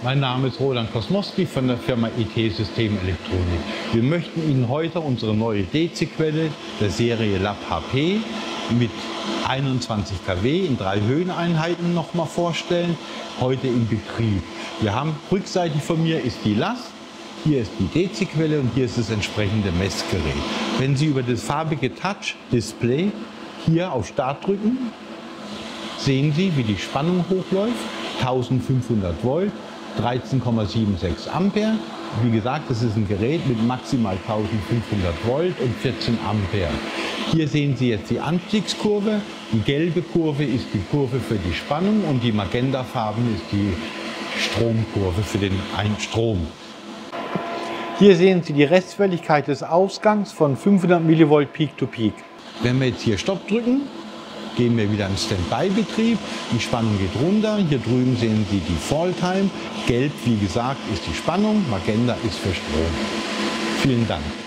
Mein Name ist Roland Kosmowski von der Firma IT-System Elektronik. Wir möchten Ihnen heute unsere neue DC-Quelle der Serie Lab HP mit 21 kW in 3 Höheneinheiten noch mal vorstellen, heute im Betrieb. Wir haben rückseitig von mir ist die Last, hier ist die DC-Quelle und hier ist das entsprechende Messgerät. Wenn Sie über das farbige Touch-Display hier auf Start drücken, sehen Sie, wie die Spannung hochläuft, 1500 Volt, 13,76 Ampere. Wie gesagt, das ist ein Gerät mit maximal 1500 Volt und 14 Ampere. Hier sehen Sie jetzt die Anstiegskurve. Die gelbe Kurve ist die Kurve für die Spannung und die magentafarben ist die Stromkurve für den Strom. Hier sehen Sie die Restfälligkeit des Ausgangs von 500 mV Peak to Peak. Wenn wir jetzt hier Stopp drücken, gehen wir wieder in Standby-Betrieb. Die Spannung geht runter. Hier drüben sehen Sie die Falltime. Gelb, wie gesagt, ist die Spannung. Magenta ist für Strom. Vielen Dank.